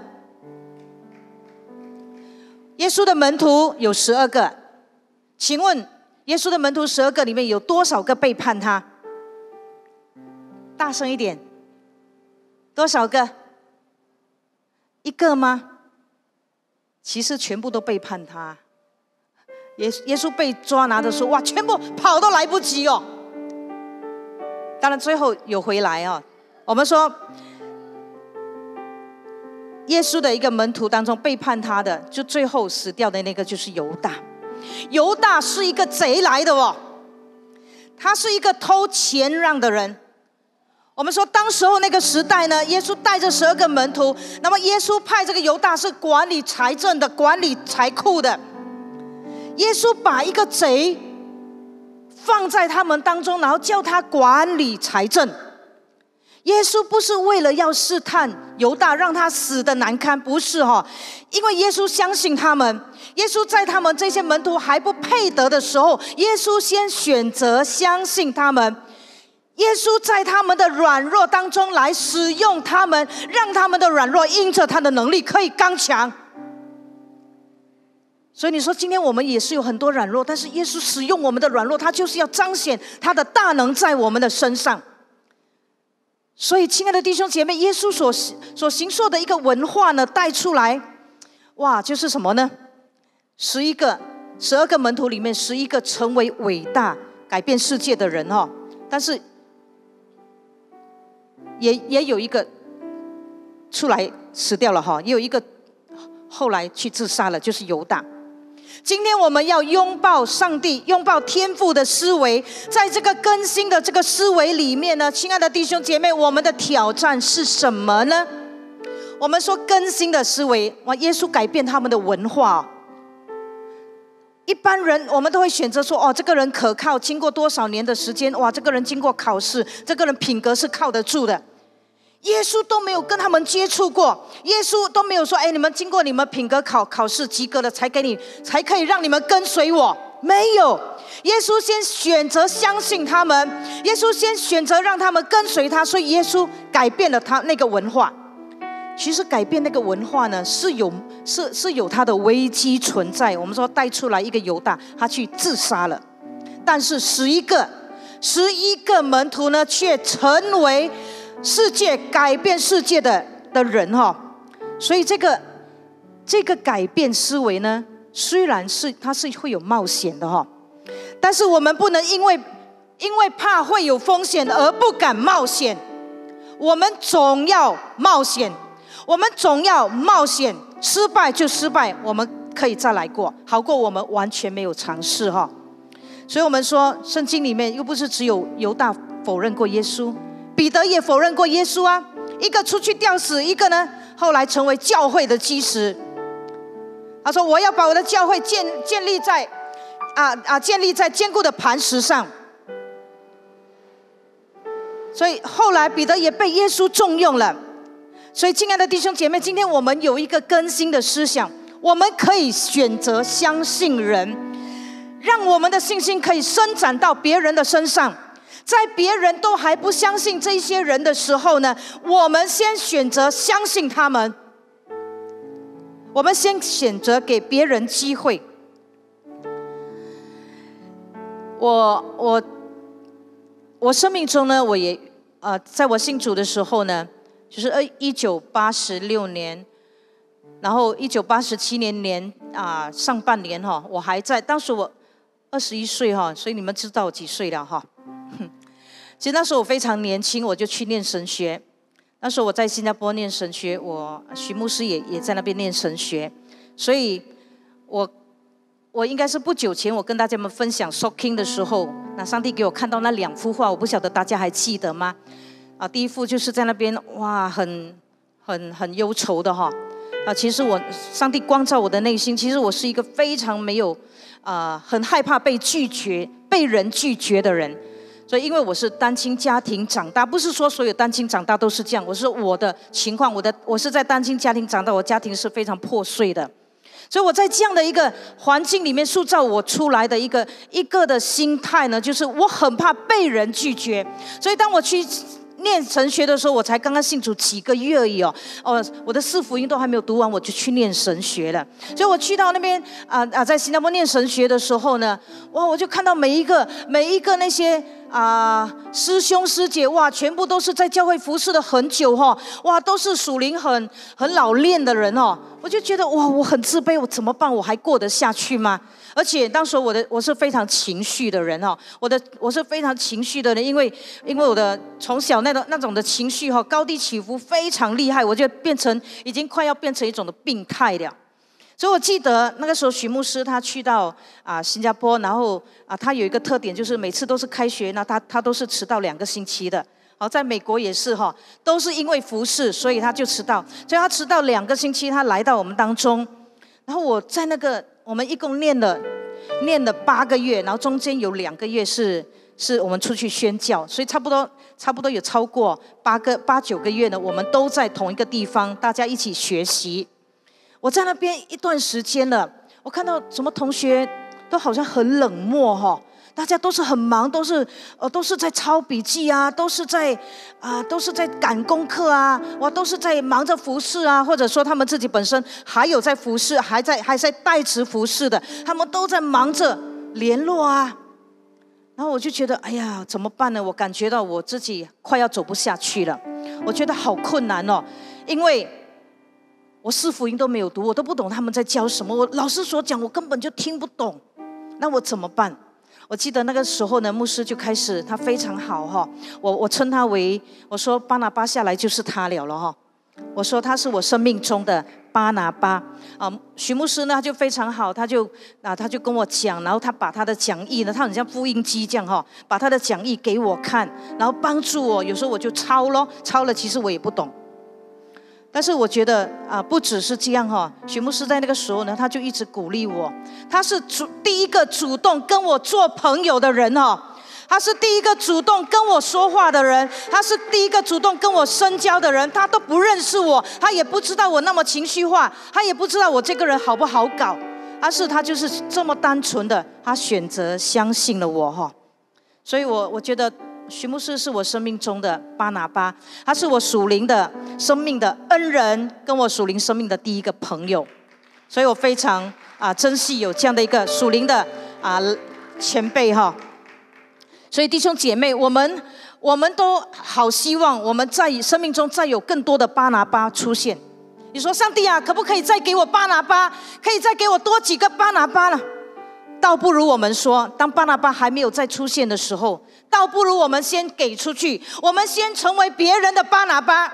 耶稣的门徒有十二个，请问耶稣的门徒十二个里面有多少个背叛他？大声一点，多少个？一个吗？其实全部都背叛他。耶耶稣被抓拿的时候，哇，全部跑都来不及哦。当然最后有回来哦。我们说，耶稣的一个门徒当中背叛他的，就最后死掉的那个就是犹大。犹大是一个贼来的哦，他是一个偷钱让的人。我们说当时候那个时代呢，耶稣带着十二个门徒，那么耶稣派这个犹大是管理财政的，管理财库的。耶稣把一个贼放在他们当中，然后叫他管理财政。耶稣不是为了要试探犹大，让他死的难堪，不是哈，因为耶稣相信他们。耶稣在他们这些门徒还不配得的时候，耶稣先选择相信他们。耶稣在他们的软弱当中来使用他们，让他们的软弱因着他的能力可以刚强。所以你说今天我们也是有很多软弱，但是耶稣使用我们的软弱，他就是要彰显他的大能在我们的身上。所以亲爱的弟兄姐妹，耶稣所所行受的一个文化呢，带出来，哇，就是什么呢？十一个十二个门徒里面，十一个成为伟大改变世界的人哦。但是也也有一个出来死掉了哈，也有一个后来去自杀了，就是犹大。今天我们要拥抱上帝，拥抱天父的思维，在这个更新的这个思维里面呢，亲爱的弟兄姐妹，我们的挑战是什么呢？我们说更新的思维，哇，耶稣改变他们的文化。一般人我们都会选择说，哦，这个人可靠，经过多少年的时间，哇，这个人经过考试，这个人品格是靠得住的。耶稣都没有跟他们接触过，耶稣都没有说，哎，你们经过你们品格考考试及格了，才给你，才可以让你们跟随我。没有，耶稣先选择相信他们，耶稣先选择让他们跟随他，所以耶稣改变了他那个文化。其实改变那个文化呢，是有是是有它的危机存在。我们说带出来一个犹大，他去自杀了，但是十一个十一个门徒呢，却成为世界改变世界的的人哈、哦。所以这个这个改变思维呢，虽然是它是会有冒险的哈、哦，但是我们不能因为因为怕会有风险而不敢冒险。我们总要冒险。我们总要冒险，失败就失败，我们可以再来过，好过我们完全没有尝试哈。所以我们说，圣经里面又不是只有犹大否认过耶稣，彼得也否认过耶稣啊。一个出去吊死，一个呢后来成为教会的基石。他说：“我要把我的教会建建立在啊啊建立在坚固的磐石上。” 所以后来彼得也被耶稣重用了。所以亲爱的弟兄姐妹，今天我们有一个更新的思想，我们可以选择相信人，让我们的信心可以伸展到别人的身上。在别人都还不相信这些人的时候呢，我们先选择相信他们，我们先选择给别人机会。我我我生命中呢，我也呃，在我信主的时候呢，就是呃一九八十六年，然后一九八十七年年啊、呃、上半年哈、哦，我还在，当时我二十一岁哈，所以你们知道我几岁了哈。其实那时候我非常年轻，我就去念神学。那时候我在新加坡念神学，我徐牧师也也在那边念神学，所以我我应该是不久前我跟大家们分享 soaking 的时候，那上帝给我看到那两幅画，我不晓得大家还记得吗？啊，第一幅就是在那边哇，很很很忧愁的哈。啊，其实我上帝光照我的内心，其实我是一个非常没有啊、呃，很害怕被拒绝、被人拒绝的人。所以因为我是单亲家庭长大，不是说所有单亲长大都是这样，我是我的情况，我的我是在单亲家庭长大，我家庭是非常破碎的。所以我在这样的一个环境里面塑造我出来的一个一个的心态呢，就是我很怕被人拒绝。所以当我去念神学的时候，我才刚刚信主几个月而已哦，哦，我的四福音都还没有读完，我就去念神学了。所以我去到那边啊啊，在新加坡念神学的时候呢，哇，我就看到每一个每一个那些啊师兄师姐，哇，全部都是在教会服侍了很久哈、哦，哇，都是属灵很很老练的人哦。我就觉得哇，我很自卑，我怎么办？我还过得下去吗？而且当时我的我是非常情绪的人哈，我的我是非常情绪的人，因为因为我的从小那种那种的情绪哈，高低起伏非常厉害，我就变成已经快要变成一种的病态了。所以我记得那个时候许牧师他去到啊新加坡，然后啊他有一个特点，就是每次都是开学，那他他都是迟到两个星期的。好，在美国也是哈，都是因为服事，所以他就迟到，所以他迟到两个星期，他来到我们当中，然后我在那个。我们一共念了念了八个月，然后中间有两个月是是我们出去宣教，所以差不多差不多有超过八个八九个月呢，我们都在同一个地方，大家一起学习。我在那边一段时间了，我看到什么同学都好像很冷漠哈、哦。大家都是很忙，都是呃都是在抄笔记啊，都是在啊、呃、都是在赶功课啊，哇，都是在忙着服侍啊，或者说他们自己本身还有在服侍，还在还在代职服侍的，他们都在忙着联络啊。然后我就觉得，哎呀，怎么办呢？我感觉到我自己快要走不下去了，我觉得好困难哦，因为我四福音都没有读，我都不懂他们在教什么，我老师所讲我根本就听不懂，那我怎么办？我记得那个时候呢，牧师就开始，他非常好哈，我我称他为，我说巴拿巴下来就是他了了哈，我说他是我生命中的巴拿巴啊。徐牧师呢，他就非常好，他就啊他就跟我讲，然后他把他的讲义呢，他很像复印机这样哈，把他的讲义给我看，然后帮助我，有时候我就抄咯，抄了其实我也不懂。但是我觉得啊，不只是这样哈，许牧师在那个时候呢，他就一直鼓励我，他是主第一个主动跟我做朋友的人哈，他是第一个主动跟我说话的人，他是第一个主动跟我深交的人，他都不认识我，他也不知道我那么情绪化，他也不知道我这个人好不好搞，但是他就是这么单纯的，他选择相信了我哈，所以我我觉得。徐牧师是我生命中的巴拿巴，他是我属灵的生命的恩人，跟我属灵生命的第一个朋友，所以我非常啊珍惜有这样的一个属灵的啊前辈哈。所以弟兄姐妹，我们我们都好希望我们在生命中再有更多的巴拿巴出现。你说上帝啊，可不可以再给我巴拿巴？可以再给我多几个巴拿巴呢？倒不如我们说，当巴拿巴还没有再出现的时候，倒不如我们先给出去，我们先成为别人的巴拿巴，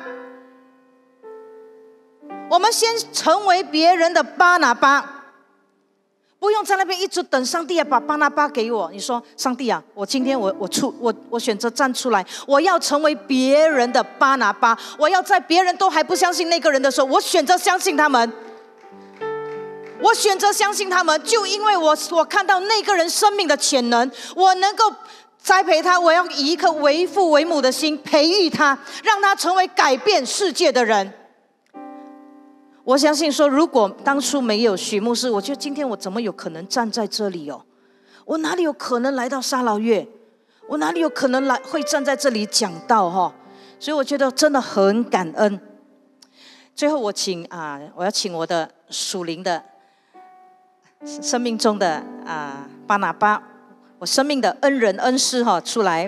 我们先成为别人的巴拿巴，不用在那边一直等上帝啊把巴拿巴给我。你说上帝啊，我今天我我出我我选择站出来，我要成为别人的巴拿巴，我要在别人都还不相信那个人的时候，我选择相信他们。我选择相信他们，就因为我我看到那个人生命的潜能，我能够栽培他，我要以一颗为父为母的心培育他，让他成为改变世界的人。我相信说，如果当初没有许牧师，我觉得今天我怎么有可能站在这里哦？我哪里有可能来到沙劳越？我哪里有可能来会站在这里讲道哈？所以我觉得真的很感恩。最后我请啊，我要请我的属灵的生命中的啊巴拿巴，我生命的恩人恩师哈出来。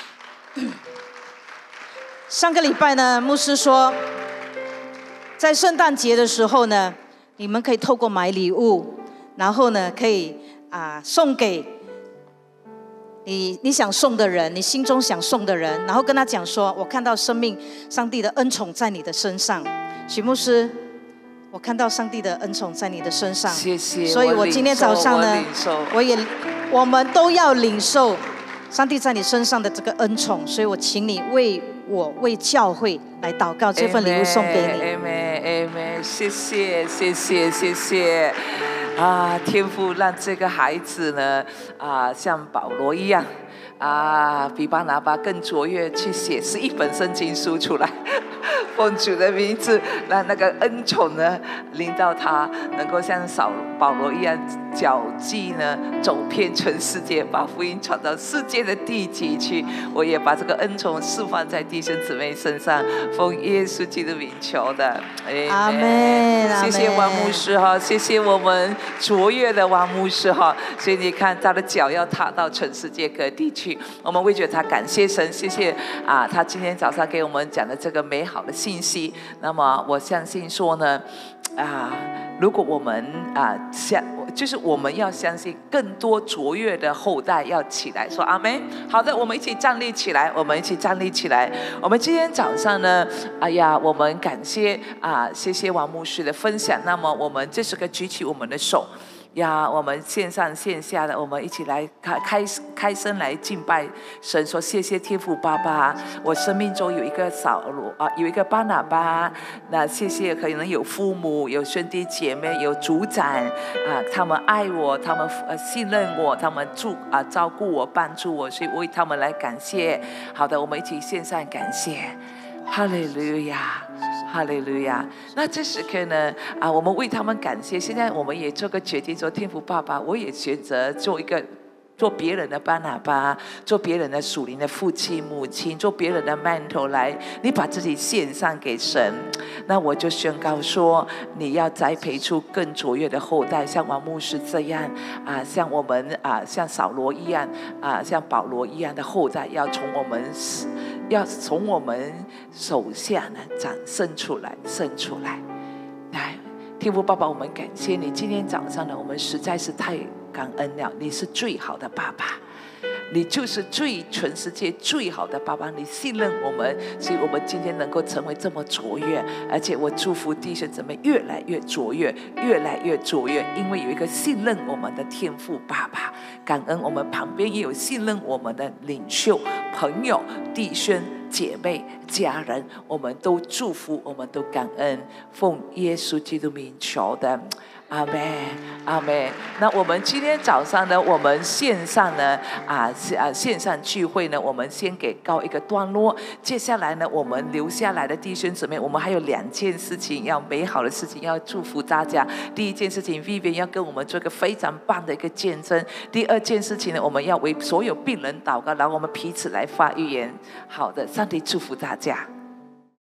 上个礼拜呢，牧师说，在圣诞节的时候呢，你们可以透过买礼物，然后呢可以啊送给你你想送的人，你心中想送的人，然后跟他讲说，我看到生命上帝的恩宠在你的身上。许牧师，我看到上帝的恩宠在你的身上， 谢谢。 所以我今天早上呢，我, 我也我们都要领受上帝在你身上的这个恩宠，所以我请你为我为教会来祷告，这份礼物送给你。 Amen, Amen， 谢谢，谢谢，谢谢。啊，天父让这个孩子呢，啊，像保罗一样，啊，比巴拿巴更卓越，去写十一本圣经书出来。奉主的名字，让那个恩宠呢临到他，能够像扫保罗一样脚迹呢走遍全世界，把福音传到世界的地极去。我也把这个恩宠释放在弟兄姊妹身上，奉耶稣基督名求的。 阿们。 谢谢王牧师哈，谢谢我们卓越的王牧师哈。所以你看他的脚要踏到全世界各地去，我们为着他感谢神，谢谢啊，他今天早上给我们讲的这个美好的信息。那么我相信说呢，啊，如果我们啊相，就是我们要相信更多卓越的后代要起来，说阿们。好的，我们一起站立起来，我们一起站立起来。我们今天早上呢，哎呀，我们感谢啊，谢谢王牧师的分享。那么我们这时刻举起我们的手。呀，我们线上线下的，我们一起来开开开声来敬拜神，说谢谢天父爸爸，我生命中有一个扫罗啊，有一个巴拿巴，那谢谢可能有父母、有兄弟姐妹、有组长啊，他们爱我，他们呃信任我，他们助啊照顾我、帮助我，所以为他们来感谢。好的，我们一起线上感谢，哈利路亚。哈利路亚！那这时刻呢，啊，我们为他们感谢。现在我们也做个决定，说天父爸爸，我也选择做一个。做别人的巴拿巴，做别人的属灵的父亲母亲，做别人的曼头来，你把自己献上给神，那我就宣告说，你要栽培出更卓越的后代，像王牧师这样啊，像我们啊，像扫罗一样啊，像保罗一样的后代，要从我们要从我们手下呢长生出来，生出来。来，天父爸爸，我们感谢你，今天早上呢，我们实在是太感恩了，你是最好的爸爸，你就是最全世界最好的爸爸，你信任我们，所以我们今天能够成为这么卓越。而且我祝福弟兄姊妹越来越卓越，越来越卓越，因为有一个信任我们的天父爸爸。感恩我们旁边也有信任我们的领袖、朋友、弟兄姐妹、家人，我们都祝福，我们都感恩，奉耶稣基督名求的。阿们，阿们。那我们今天早上呢，我们线上呢，啊啊线上聚会呢，我们先给告一个段落。接下来呢，我们留下来的弟兄姊妹，我们还有两件事情要美好的事情要祝福大家。第一件事情 ，Vivian 要跟我们做一个非常棒的一个见证。第二件事情呢，我们要为所有病人祷告，然后我们彼此来发预言。好的，上帝祝福大家。